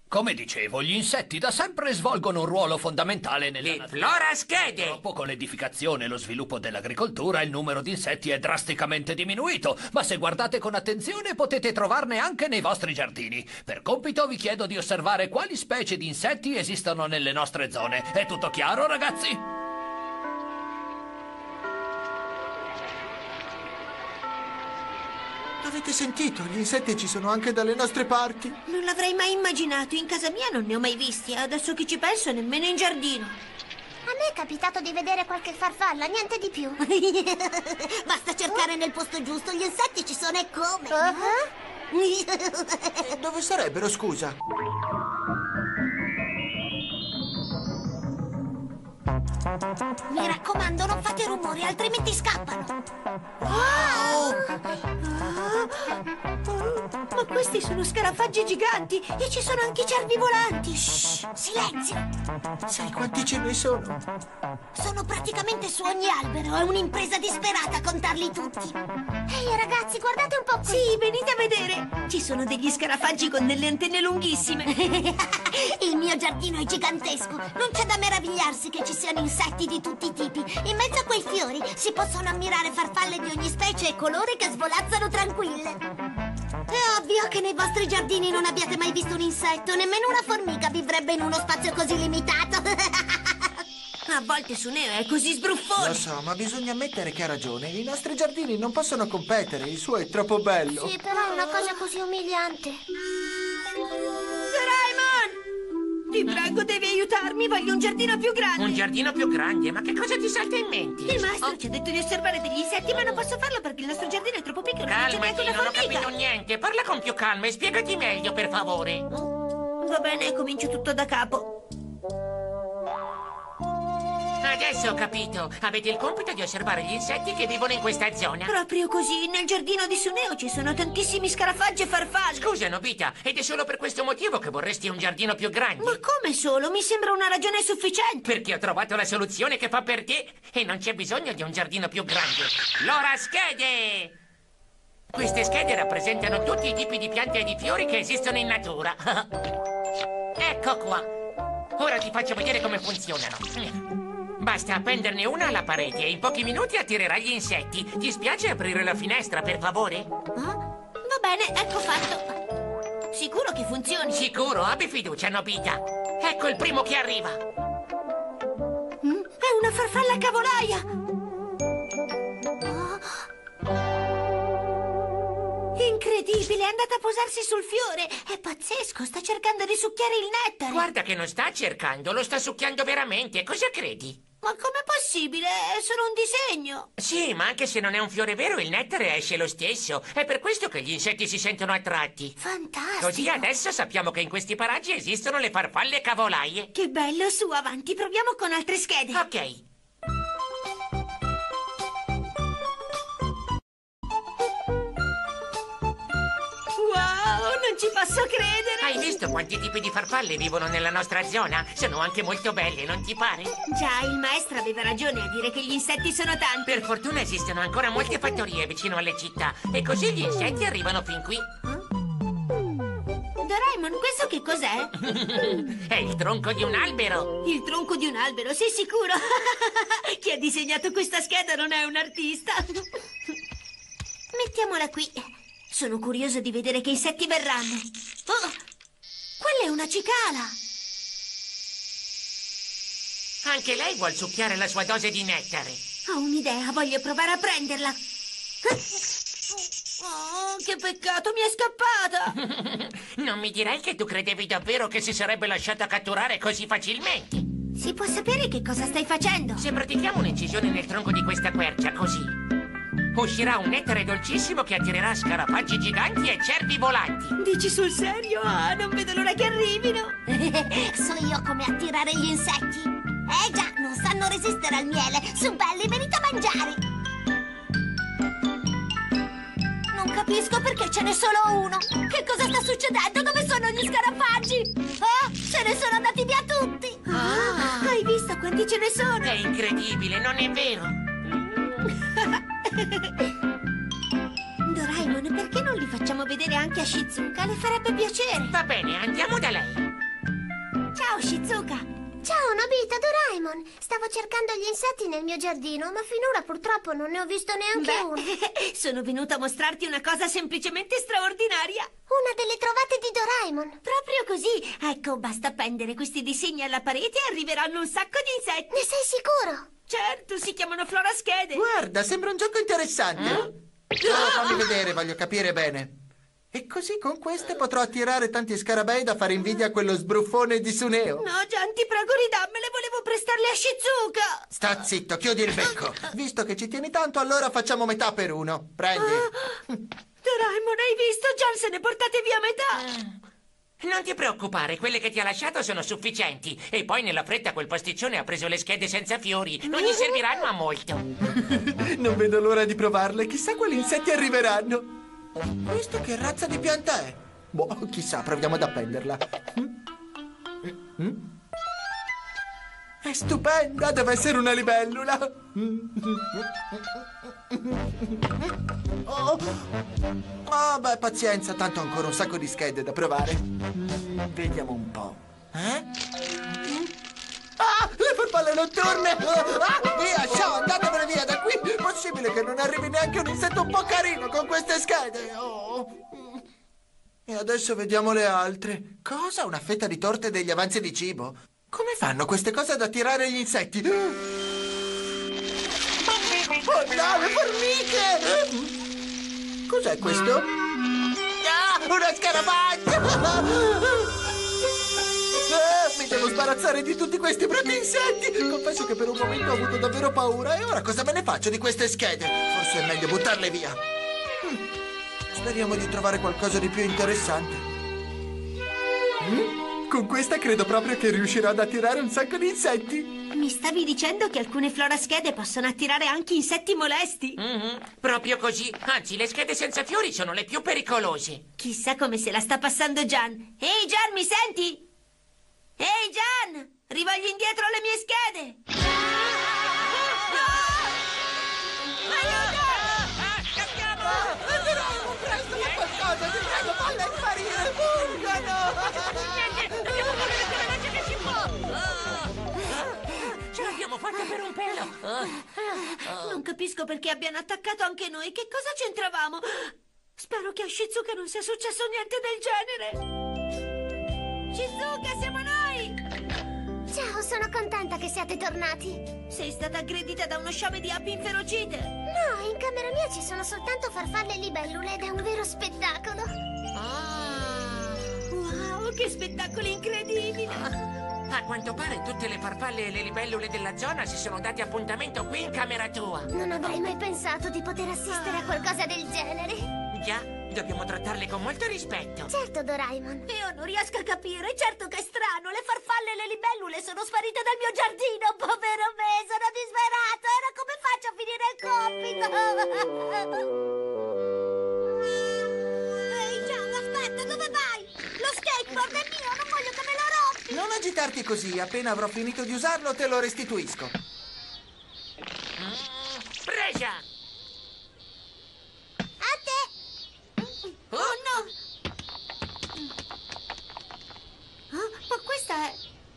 Come dicevo, gli insetti da sempre svolgono un ruolo fondamentale nella natura. Flora schede! Purtroppo con l'edificazione e lo sviluppo dell'agricoltura il numero di insetti è drasticamente diminuito, ma se guardate con attenzione potete trovarne anche nei vostri giardini. Per compito vi chiedo di osservare quali specie di insetti esistono nelle nostre zone. È tutto chiaro, ragazzi? Avete sentito? Gli insetti ci sono anche dalle nostre parti. Non l'avrei mai immaginato. In casa mia non ne ho mai visti. Adesso che ci penso, nemmeno in giardino. A me è capitato di vedere qualche farfalla, niente di più. Basta cercare nel posto giusto. Gli insetti ci sono e come. E dove sarebbero, scusa? Mi raccomando, non fate rumori, altrimenti scappano. Ma questi sono scarafaggi giganti e ci sono anche cervi volanti. Shh, silenzio. Sai quanti ce ne sono? Sono praticamente su ogni albero. È un'impresa disperata contarli tutti. Ehi ragazzi, guardate un po' qui. Sì, venite a vedere. Ci sono degli scarafaggi con delle antenne lunghissime. Il mio giardino è gigantesco. Non c'è da meravigliarsi che ci siano insetti di tutti i tipi. In mezzo a quei fiori si possono ammirare farfalle di ogni specie e colore che svolazzano tranquille. È ovvio che nei vostri giardini non abbiate mai visto un insetto. Nemmeno una formica vivrebbe in uno spazio così limitato. A volte Suneo è così sbruffone. Lo so, ma bisogna ammettere che ha ragione. I nostri giardini non possono competere. Il suo è troppo bello. Sì, però è una cosa così umiliante. Doraemon! Ti prego, devi aiutarmi. Voglio un giardino più grande. Un giardino più grande? Ma che cosa ti salta in mente? Il maestro ci ha detto di osservare degli insetti, ma non posso farlo perché il nostro giardino è troppo piccolo. Non c'è neanche Calmati, una non ho formica. capito niente. Parla con più calma e spiegati meglio, per favore. Va bene, comincio tutto da capo. Adesso ho capito. Avete il compito di osservare gli insetti che vivono in questa zona. Proprio così, nel giardino di Suneo ci sono tantissimi scarafaggi e farfalle. Scusa, Nobita, ed è solo per questo motivo che vorresti un giardino più grande? Ma come solo? Mi sembra una ragione sufficiente. Perché ho trovato la soluzione che fa per te e non c'è bisogno di un giardino più grande. L'ora schede! Queste schede rappresentano tutti i tipi di piante e di fiori che esistono in natura. Ecco qua. Ora ti faccio vedere come funzionano. Basta appenderne una alla parete e in pochi minuti attirerà gli insetti. Ti spiace aprire la finestra, per favore? Va bene, ecco fatto. Sicuro che funzioni? Sicuro, abbi fiducia, Nobita. Ecco il primo che arriva. È una farfalla cavolaia. Incredibile, è andata a posarsi sul fiore. È pazzesco, sta cercando di succhiare il nettare. Guarda che non sta cercando, lo sta succhiando veramente. Cosa credi? Ma com'è possibile? È solo un disegno. Sì, ma anche se non è un fiore vero, il nettare esce lo stesso. È per questo che gli insetti si sentono attratti. Fantastico. Così adesso sappiamo che in questi paraggi esistono le farfalle cavolaie. Che bello, su, avanti, proviamo con altre schede. Ok. Wow, non ci posso credere. Hai visto quanti tipi di farfalle vivono nella nostra zona? Sono anche molto belle, non ti pare? Già, il maestro aveva ragione a dire che gli insetti sono tanti. Per fortuna esistono ancora molte fattorie vicino alle città e così gli insetti arrivano fin qui. Doraemon, questo che cos'è? È il tronco di un albero. Il tronco di un albero, sei sicuro? Chi ha disegnato questa scheda non è un artista. Mettiamola qui. Sono curioso di vedere che insetti verranno. Oh, quella è una cicala. Anche lei vuol succhiare la sua dose di nettare. Ho un'idea, voglio provare a prenderla. Oh, che peccato, mi è scappata. Non mi direi che tu credevi davvero che si sarebbe lasciata catturare così facilmente. Si può sapere che cosa stai facendo? Se pratichiamo un'incisione nel tronco di questa quercia, così uscirà un nettare dolcissimo che attirerà scarafaggi giganti e cervi volanti. Dici sul serio? Ah, non vedo l'ora che arrivino. So io come attirare gli insetti. Già, non sanno resistere al miele. Su belli, venite a mangiare. Non capisco perché ce n'è solo uno. Che cosa sta succedendo? Dove sono gli scarafaggi? Oh, se ne sono andati via tutti. Hai visto quanti ce ne sono? È incredibile, non è vero? Doraemon, perché non li facciamo vedere anche a Shizuka? Le farebbe piacere. Va bene, andiamo da lei. Ciao, Shizuka. Ciao, Nobita, Doraemon. Stavo cercando gli insetti nel mio giardino, ma finora purtroppo non ne ho visto neanche uno. Sono venuta a mostrarti una cosa semplicemente straordinaria. Una delle trovate di Doraemon. Proprio così. Ecco, basta appendere questi disegni alla parete e arriveranno un sacco di insetti. Ne sei sicuro? Certo, si chiamano floraschede. Guarda, sembra un gioco interessante. Fammi vedere, voglio capire bene. E così con queste potrò attirare tanti scarabei da fare invidia a quello sbruffone di Suneo. No, Gian, ti prego, ridammele, volevo prestarle a Shizuka. Sta zitto, chiudi il becco. Visto che ci tieni tanto, allora facciamo metà per uno. Prendi. Doraemon, hai visto? Gian se ne portate via metà. Non ti preoccupare, quelle che ti ha lasciato sono sufficienti. E poi nella fretta quel pasticcione ha preso le schede senza fiori. Non gli serviranno a molto. Non vedo l'ora di provarle. Chissà quali insetti arriveranno. Questo che razza di pianta è? Boh, chissà, proviamo ad appenderla. È stupenda, deve essere una libellula. Oh, beh, pazienza, tanto ho ancora un sacco di schede da provare. Vediamo un po'. Ah, le farfalle notturne! Via, ciao, andatevene via da qui! Possibile che non arrivi neanche un insetto un po' carino con queste schede? Oh. E adesso vediamo le altre. Cosa? Una fetta di torte degli avanzi di cibo? Come fanno queste cose ad attirare gli insetti? Oh no, le formiche! Cos'è questo? Ah, una scarabaglia! Mi devo sbarazzare di tutti questi brutti insetti! Confesso che per un momento ho avuto davvero paura. E ora cosa me ne faccio di queste schede? Forse è meglio buttarle via. Speriamo di trovare qualcosa di più interessante. Con questa credo proprio che riuscirò ad attirare un sacco di insetti. Mi stavi dicendo che alcune floraschede possono attirare anche insetti molesti? Proprio così. Anzi, le schede senza fiori sono le più pericolose. Chissà come se la sta passando Gian. Ehi, Gian, mi senti? Ehi, Gian! Rivoglio indietro le mie schede! Scappiamo! Presto, fa qualcosa! Ti prego, falla sparire! Fugano! Dobbiamo correre più veloce che si può! Ce l'abbiamo fatta per un pelo! Non capisco perché abbiano attaccato anche noi. Che cosa c'entravamo? Spero che a Shizuka non sia successo niente del genere. Shizuka, siamo noi! Ciao, sono contenta che siate tornati. Sei stata aggredita da uno sciame di api inferocite. No, in camera mia ci sono soltanto farfalle e libellule ed è un vero spettacolo. Wow, che spettacoli incredibili! A quanto pare tutte le farfalle e le libellule della zona si sono dati appuntamento qui in camera tua. Non avrei mai pensato di poter assistere a qualcosa del genere. Già, dobbiamo trattarle con molto rispetto. Certo, Doraemon. Io non riesco a capire, certo che è strano, le farfalle e le libellule sono sparite dal mio giardino, povero me, sono disperato, ora come faccio a finire il compito? Ehi, Gian, aspetta, dove vai? Lo skateboard è mio, non voglio che me lo rompi! Non agitarti così, appena avrò finito di usarlo te lo restituisco. Presa! A te! Oh no! Ma questa è...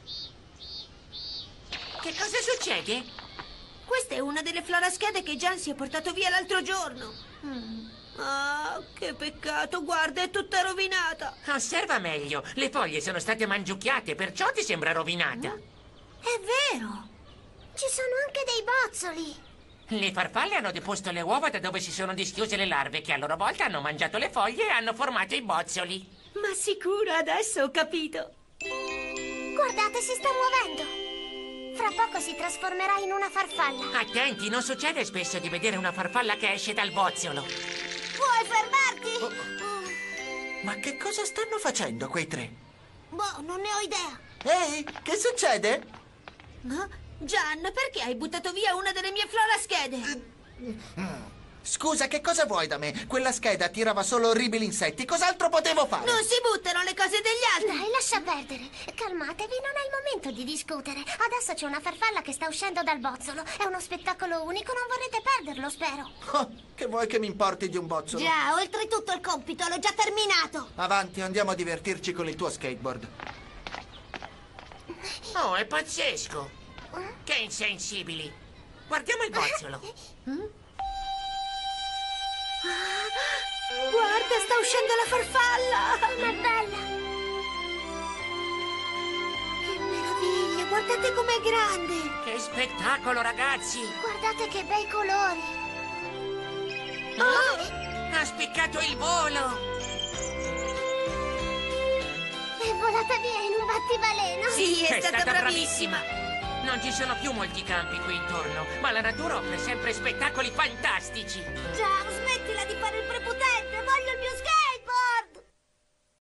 Che cosa succede? Questa è una delle floraschede che Gian si è portato via l'altro giorno. Ah, che peccato, guarda, è tutta rovinata. Osserva meglio, le foglie sono state mangiucchiate, perciò ti sembra rovinata. È vero. Ci sono anche dei bozzoli. Le farfalle hanno deposto le uova da dove si sono dischiuse le larve, che a loro volta hanno mangiato le foglie e hanno formato i bozzoli. Ma sicuro, adesso ho capito. Guardate, si sta muovendo. Fra poco si trasformerà in una farfalla. Attenti, non succede spesso di vedere una farfalla che esce dal bozzolo. Puoi fermarti? Ma che cosa stanno facendo quei tre? Boh, non ne ho idea. Ehi, che succede? Gian, perché hai buttato via una delle mie floraschede? Scusa, che cosa vuoi da me? Quella scheda tirava solo orribili insetti. Cos'altro potevo fare? Non si buttano le cose degli altri. Dai, lascia perdere. Calmatevi, non è il momento di discutere. Adesso c'è una farfalla che sta uscendo dal bozzolo. È uno spettacolo unico, non vorrete perderlo, spero. Oh, che vuoi che mi importi di un bozzolo? Già, oltretutto il compito l'ho già terminato. Avanti, andiamo a divertirci con il tuo skateboard. Oh, è pazzesco! Che insensibili! Guardiamo il bozzolo. Guarda, sta uscendo la farfalla! Com'è bella! Che meraviglia! Guardate com'è grande! Che spettacolo, ragazzi! Guardate che bei colori! Ha spiccato il volo! È volata via in un battibaleno! Sì, è stata bravissima! Non ci sono più molti campi qui intorno, ma la natura offre sempre spettacoli fantastici! Ciao, smettila di fare il prepotente! Voglio il mio skate!